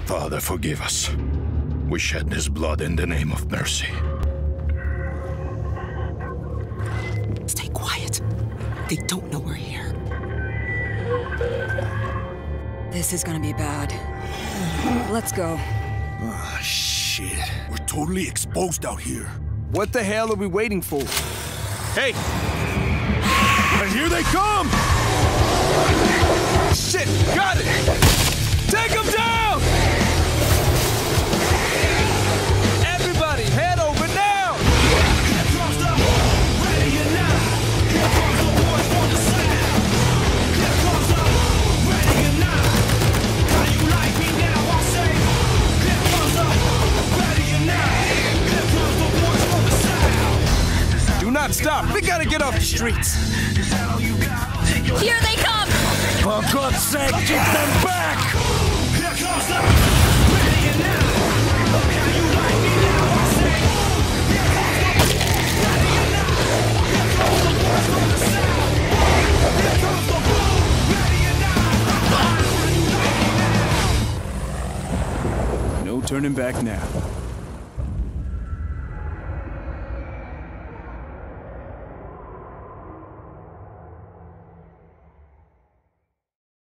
Father, forgive us. We shed his blood in the name of mercy. Stay quiet. They don't know we're here. This is gonna be bad. Let's go. Ah, shit. We're totally exposed out here. What the hell are we waiting for? Hey! And here they come! Shit! Got it! Take them down! Everybody, head over now! Do not stop! We gotta get off the streets! Here they come! For God's sake, keep them back! No turning back now.